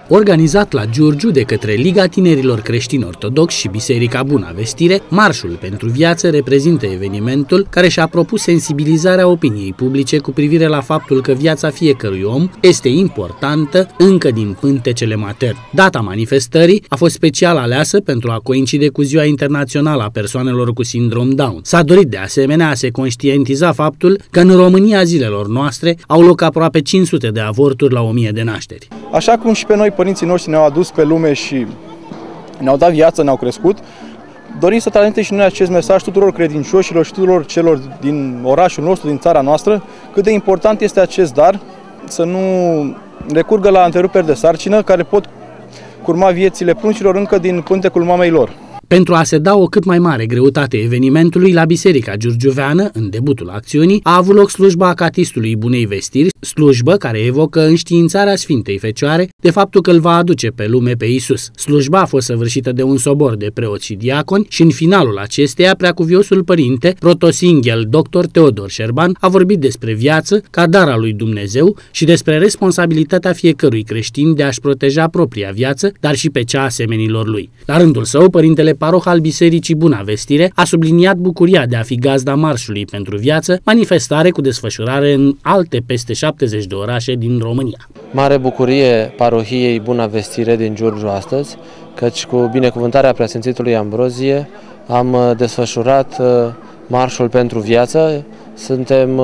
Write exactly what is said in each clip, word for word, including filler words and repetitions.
Organizat la Giurgiu de către Liga Tinerilor Creștini Ortodoxi și Biserica Buna Vestire, Marșul pentru Viață reprezintă evenimentul care și-a propus sensibilizarea opiniei publice cu privire la faptul că viața fiecărui om este importantă încă din pântecele materne. Data manifestării a fost special aleasă pentru a coincide cu Ziua Internațională a Persoanelor cu Sindrom Down. S-a dorit de asemenea a se conștientiza faptul că în România zilelor noastre au loc aproape cinci sute de avorturi la o mie de nașteri. Așa cum și pe noi părinții noștri ne-au adus pe lume și ne-au dat viață, ne-au crescut, dorim să transmitem și noi acest mesaj tuturor credincioșilor și tuturor celor din orașul nostru, din țara noastră, cât de important este acest dar, să nu recurgă la întreruperi de sarcină care pot curma viețile pruncilor încă din pântecul mamei lor. Pentru a se da o cât mai mare greutate evenimentului, la Biserica Giurgiuveană, în debutul acțiunii, a avut loc slujba Acatistului Bunei Vestiri, slujbă care evocă înștiințarea Sfintei Fecioare de faptul că îl va aduce pe lume pe Iisus. Slujba a fost săvârșită de un sobor de preoți și diaconi și în finalul acesteia, Preacuviosul Părinte, protosinghel doctor Teodor Șerban, a vorbit despre viață ca dar al lui Dumnezeu și despre responsabilitatea fiecărui creștin de a-și proteja propria viață, dar și pe cea a semenilor lui. La rândul său, Părintele Paroh al Bisericii Buna Vestire a subliniat bucuria de a fi gazda Marșului pentru Viață, manifestare cu desfășurare în alte peste șaptezeci de orașe din România. Mare bucurie parohiei Buna Vestire din Giurgiu astăzi, căci cu binecuvântarea Preasfințitului Ambrozie am desfășurat Marșul pentru Viață. Suntem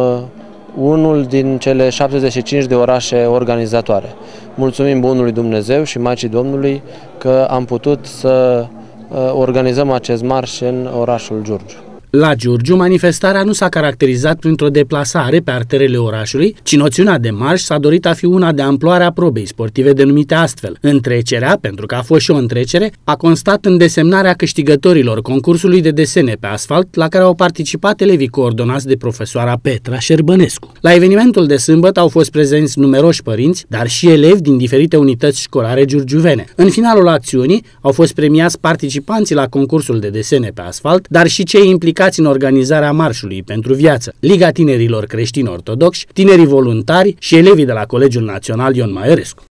unul din cele șaptezeci și cinci de orașe organizatoare. Mulțumim Bunului Dumnezeu și Maicii Domnului că am putut să organizăm acest marș în orașul Giurgiu. La Giurgiu, manifestarea nu s-a caracterizat printr-o deplasare pe arterele orașului, ci noțiunea de marș s-a dorit a fi una de amploarea probei sportive denumite astfel. Întrecerea, pentru că a fost și o întrecere, a constat în desemnarea câștigătorilor concursului de desene pe asfalt, la care au participat elevii coordonați de profesoara Petra Șerbănescu. La evenimentul de sâmbătă au fost prezenți numeroși părinți, dar și elevi din diferite unități școlare giurgiuvene. În finalul acțiunii au fost premiați participanții la concursul de desene pe asfalt, dar și cei implicați în organizarea Marșului pentru Viață, Liga Tinerilor Creștini Ortodoxi, tinerii voluntari și elevii de la Colegiul Național Ion Maiorescu.